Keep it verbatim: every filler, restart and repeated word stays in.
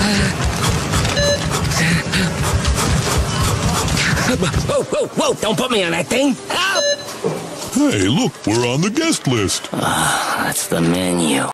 Whoa, whoa, whoa, don't put me on that thing. Help! Hey, look, we're on the guest list. Ah, that's the menu.